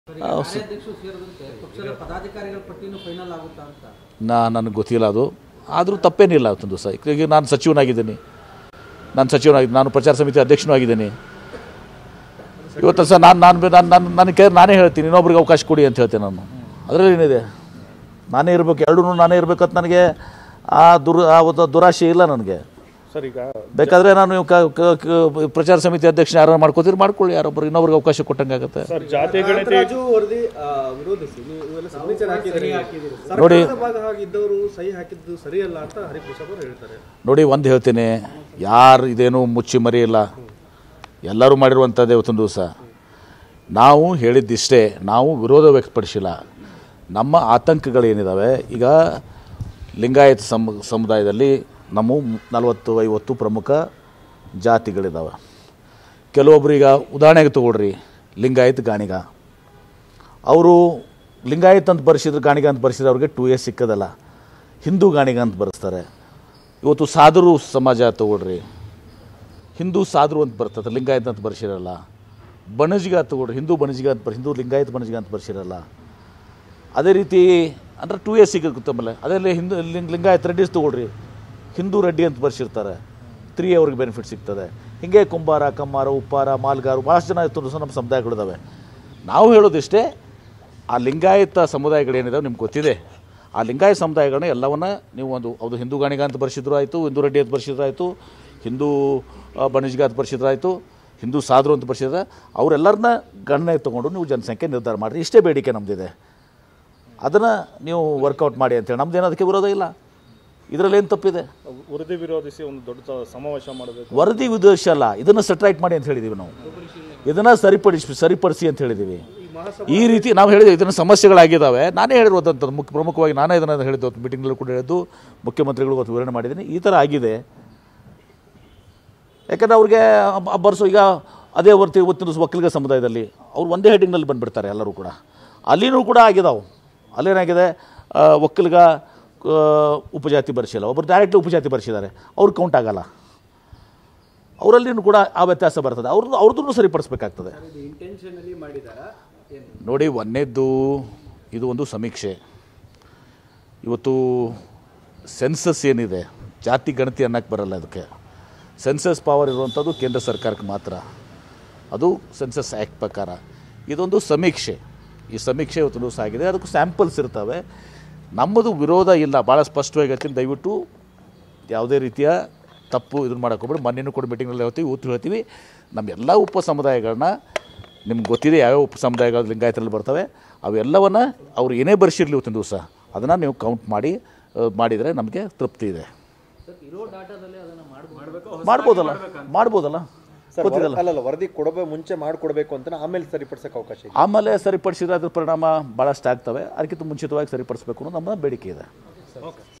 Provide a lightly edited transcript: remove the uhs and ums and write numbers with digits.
ನನಗೆ ಗೊತ್ತಿಲ್ಲ ಅದು, ಆದರೂ ತಪ್ಪೇನಿಲ್ಲ ಅವತ್ತೊಂದು ದಿವಸ. ಈಗ ನಾನು ಸಚಿವನಾಗಿದ್ದೀನಿ, ನಾನು ಪ್ರಚಾರ ಸಮಿತಿ ಅಧ್ಯಕ್ಷನೂ ಆಗಿದ್ದೀನಿ. ಇವತ್ತು ಸಹ ನಾನೇ ಹೇಳ್ತೀನಿ, ಇನ್ನೊಬ್ರಿಗೆ ಅವಕಾಶ ಕೊಡಿ ಅಂತ ಹೇಳ್ತೇನೆ. ನಾನು ಅದರಲ್ಲಿ ಏನಿದೆ, ನಾನೇ ಇರಬೇಕು, ಎರಡೂ ನಾನೇ ಇರಬೇಕಂತ ನನಗೆ ಆ ದುರಾಶೆ ಇಲ್ಲ ನನಗೆ. ಸರ್, ಈಗ ಬೇಕಾದರೆ ನಾನು ಪ್ರಚಾರ ಸಮಿತಿ ಅಧ್ಯಕ್ಷ ಯಾರು ಮಾಡ್ಕೋತೀರಿ ಮಾಡ್ಕೊಳ್ಳಿ, ಯಾರೊಬ್ಬರು ಇನ್ನೊಬ್ರಿಗೆ ಅವಕಾಶ ಕೊಟ್ಟಂಗಾಗುತ್ತೆ. ನೋಡಿ, ಒಂದು ಹೇಳ್ತೀನಿ, ಯಾರು ಇದೇನು ಮುಚ್ಚಿ ಮರೆಯಿಲ್ಲ, ಎಲ್ಲರೂ ಮಾಡಿರುವಂಥದ್ದೇ. ಇವತ್ತೊಂದು ದಿವಸ ನಾವು ಹೇಳಿದ್ದಿಷ್ಟೇ, ನಾವು ವಿರೋಧ ವ್ಯಕ್ತಪಡಿಸಿಲ್ಲ. ನಮ್ಮ ಆತಂಕಗಳೇನಿದ್ದಾವೆ, ಈಗ ಲಿಂಗಾಯತ ಸಮುದಾಯದಲ್ಲಿ ನಮ್ಮ 40-50 ಪ್ರಮುಖ ಜಾತಿಗಳಿದ್ದಾವೆ. ಕೆಲವೊಬ್ರು ಈಗ ಉದಾಹರಣೆಗೆ ತಗೊಳ್ರಿ, ಲಿಂಗಾಯತ್ ಗಾಣಿಗ, ಅವರು ಲಿಂಗಾಯತ್ ಅಂತ ಬರೆಸಿದ್ರೆ, ಗಾಣಿಗ ಅಂತ ಬರೆಸಿದ್ರೆ ಅವ್ರಿಗೆ 2A ಸಿಕ್ಕದಲ್ಲ. ಹಿಂದೂ ಗಾಣಿಗ ಅಂತ ಬರೆಸ್ತಾರೆ. ಇವತ್ತು ಸಾಧುರು ಸಮಾಜ ತಗೊಳ್ರಿ, ಹಿಂದೂ ಸಾಧುರು ಅಂತ ಬರ್ತದೆ, ಲಿಂಗಾಯತ್ ಅಂತ ಬರೆಸಿರಲ್ಲ. ಬಣಜಿಗ ತಗೊಳ್ರಿ, ಹಿಂದೂ ಲಿಂಗಾಯತ್ ಬಣಜಿಗ ಅಂತ ಬರೆಸಿರಲ್ಲ. ಅದೇ ರೀತಿ ಅಂದರೆ 2A ಸಿಗುತ್ತೆ. ಅದರಲ್ಲಿ ಲಿಂಗಾಯತ್ ರೆಡ್ಡಿಸ್ ತಗೊಳ್ರಿ, ಹಿಂದೂ ರೆಡ್ಡಿ ಅಂತ ಬರ್ಸಿರ್ತಾರೆ, 3A ಅವ್ರಿಗೆ ಬೆನಿಫಿಟ್ ಸಿಗ್ತದೆ. ಹೀಗೆ ಕುಂಬಾರ, ಕಮ್ಮಾರ, ಉಪ್ಪಾರ, ಮಾಲ್ಗಾರು, ಭಾಳಷ್ಟು ಜನ ಇತ್ತು ನಮ್ಮ ಸಮುದಾಯಗಳಿದ್ದಾವೆ. ನಾವು ಹೇಳೋದಿಷ್ಟೇ, ಆ ಲಿಂಗಾಯತ ಸಮುದಾಯಗಳೇನಿದಾವೆ ನಿಮ್ಗೆ ಗೊತ್ತಿದೆ. ಆ ಲಿಂಗಾಯತ ಸಮುದಾಯಗಳನ್ನ ಎಲ್ಲವನ್ನ ನೀವು ಅದು ಹಿಂದೂ ಗಾಣಿಗ ಅಂತ ಬರ್ಸಿದ್ರು ಆಯಿತು, ಹಿಂದೂ ರೆಡ್ಡಿ ಅಂತ ಬರ್ಸಿದ್ರು ಆಯಿತು, ಹಿಂದೂ ಬಣಜಿಗ ಅಂತ ಬರ್ಸಿದ್ರು ಆಯಿತು, ಹಿಂದೂ ಸಾಧುರು ಅಂತ ಬರ್ಸಿದ್ರೆ ಅವರೆಲ್ಲರನ್ನ ಗಣನೆಗೆ ತೊಗೊಂಡು ನೀವು ಜನಸಂಖ್ಯೆ ನಿರ್ಧಾರ ಮಾಡಿರಿ. ಇಷ್ಟೇ ಬೇಡಿಕೆ ನಮ್ಮದಿದೆ. ಅದನ್ನು ನೀವು ವರ್ಕೌಟ್ ಮಾಡಿ ಅಂತೇಳಿ, ನಮ್ದೇನು ಅದಕ್ಕೆ ವಿರೋಧ ಇಲ್ಲ. ಇದರಲ್ಲಿ ಏನು ತಪ್ಪಿದೆ? ವರದಿ ವಿರೋಧಿಸಿ ಒಂದು ದೊಡ್ಡ ಸಮಾವೇಶ ಮಾಡಬೇಕು. ವರದಿ ವಿರೋಧಿಸಿ ಅಲ್ಲ, ಇದನ್ನು ಸೆಟ್ರೈಟ್ ಮಾಡಿ ಅಂತ ಹೇಳಿದ್ದೀವಿ ನಾವು. ಇದನ್ನು ಸರಿಪಡಿಸಿ ಅಂತ ಹೇಳಿದ್ದೀವಿ. ಈ ರೀತಿ ನಾವು ಹೇಳಿದ್ದೀವಿ, ಇದನ್ನು ಸಮಸ್ಯೆಗಳಾಗಿದ್ದಾವೆ. ನಾನೇ ಹೇಳಿರುವಂಥದ್ದು, ಪ್ರಮುಖವಾಗಿ ನಾನೇ ಇದನ್ನು ಹೇಳಿದ್ದು, ಮೀಟಿಂಗ್ನಲ್ಲಿ ಕೂಡ ಹೇಳಿದ್ದು, ಮುಖ್ಯಮಂತ್ರಿಗಳು ಇವತ್ತು ವಿವರಣೆ ಮಾಡಿದ್ದೀನಿ. ಈ ಥರ ಆಗಿದೆ. ಯಾಕಂದರೆ ಅವ್ರಿಗೆ ಬರ್ಸೋ ಈಗ ಅದೇ ಇವತ್ತಿನ ಒಕ್ಕಲಿಗ ಸಮುದಾಯದಲ್ಲಿ ಅವ್ರು ಒಂದೇ ಹೆಡಿಂಗ್ನಲ್ಲಿ ಬಂದುಬಿಡ್ತಾರೆ ಎಲ್ಲರೂ ಕೂಡ. ಅಲ್ಲಿನೂ ಕೂಡ ಆಗಿದಾವೆ. ಅಲ್ಲೇನಾಗಿದೆ, ಒಕ್ಕಲಿಗ ಉಪಜಾತಿ ಬರ್ಸಿಲ್ಲ, ಒಬ್ಬರು ಡೈರೆಕ್ಟ್ಲಿ ಉಪಜಾತಿ ಬರ್ಸಿದ್ದಾರೆ, ಅವ್ರು ಕೌಂಟ್ ಆಗಲ್ಲ. ಅವರಲ್ಲಿನೂ ಕೂಡ ಆ ವ್ಯತ್ಯಾಸ ಬರ್ತದೆ. ಅವ್ರದ್ದು ಸರಿಪಡಿಸ್ಬೇಕಾಗ್ತದೆ. ನೋಡಿ, ಒಂದನೇದ್ದು ಇದು ಒಂದು ಸಮೀಕ್ಷೆ. ಇವತ್ತು ಸೆನ್ಸಸ್ ಏನಿದೆ, ಜಾತಿ ಗಣತಿ ಅನ್ನಕ್ಕೆ ಬರಲ್ಲ. ಅದಕ್ಕೆ ಸೆನ್ಸಸ್ ಪವರ್ ಇರುವಂಥದ್ದು ಕೇಂದ್ರ ಸರ್ಕಾರಕ್ಕೆ ಮಾತ್ರ. ಅದು ಸೆನ್ಸಸ್ ಆ್ಯಕ್ಟ್ ಪ್ರಕಾರ. ಇದೊಂದು ಸಮೀಕ್ಷೆ. ಈ ಸಮೀಕ್ಷೆ ಇವತ್ತು ದಿವಸ ಆಗಿದೆ, ಅದಕ್ಕೂ ಸ್ಯಾಂಪಲ್ಸ್ ಇರ್ತವೆ. ನಮ್ಮದು ವಿರೋಧ ಇಲ್ಲ, ಭಾಳ ಸ್ಪಷ್ಟವಾಗಿ ಹೇಳ್ತೀನಿ. ದಯವಿಟ್ಟು ಯಾವುದೇ ರೀತಿಯ ತಪ್ಪು ಇದನ್ನು ಮಾಡೋಕೆ ಹೋಗ್ಬೇಡಿ. ಮೊನ್ನೆನೂ ಕೂಡ ಮೀಟಿಂಗ್ನಲ್ಲಿ ಹೇಳ್ತೀವಿ, ಇವತ್ತು ಹೇಳ್ತೀವಿ, ನಮ್ಮ ಎಲ್ಲ ಉಪ ಸಮುದಾಯಗಳನ್ನ ನಿಮ್ಗೆ ಗೊತ್ತಿದೆ, ಯಾವ್ಯಾವ ಉಪ ಸಮುದಾಯಗಳು ಲಿಂಗಾಯತರಲ್ಲಿ ಬರ್ತವೆ, ಅವೆಲ್ಲವನ್ನು ಅವ್ರು ಏನೇ ಬರ್ಸಿರಲಿ ಇವತ್ತಿನ ದಿವಸ ಅದನ್ನು ನೀವು ಕೌಂಟ್ ಮಾಡಿದರೆ ನಮಗೆ ತೃಪ್ತಿ ಇದೆ. ಮಾಡ್ಬೋದಲ್ಲ ಅಲ್ಲ, ವರದಿ ಮುಂಚೆ ಮಾಡಿಕೊಡ್ಬೇಕು ಅಂತ ಆಮೇಲೆ ಸರಿಪಡಿಸೋಕೆ ಅವಕಾಶ ಇದೆ. ಆಮೇಲೆ ಸರಿಪಡಿಸಿದ್ರೆ ಅದ್ರ ಪರಿಣಾಮ ಭಾಳಷ್ಟು ಆಗ್ತವೆ. ಅದಕ್ಕಿಂತ ಮುಂಚಿತವಾಗಿ ಸರಿಪಡಿಸಬೇಕು ಅನ್ನೋ ನಮ್ಮ ಬೇಡಿಕೆ ಇದೆ.